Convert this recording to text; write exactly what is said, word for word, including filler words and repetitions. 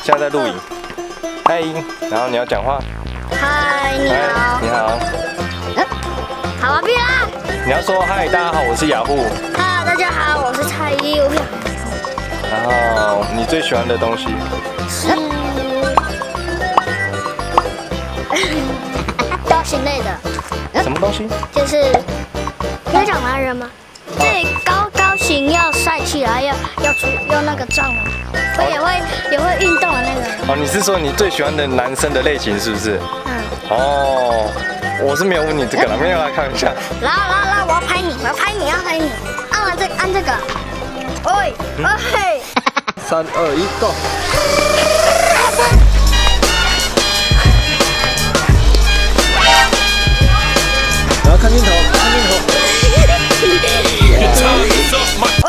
现在在录影。嗨，然后你要讲话。 嗨，你好。 你好。 嗯，好啊，别啦。 你要说嗨，大家好，我是雅虎。 嗨，大家好，我是蔡依。我想。 然后你最喜欢的东西是造型类的。 什么东西？ 就是有长男人吗？对，高高型要晒起来，要要出要那个胀了，我也会也会运动的那个。 哦，你是说你最喜欢的男生的类型是不是？ 嗯。 哦，我是没有问你这个了，没有来看一下。 来来来，我要拍你，我要拍你，要拍你，按完这个按这个。喂，哎。 三二一，Go！ 然后看镜头，看镜头。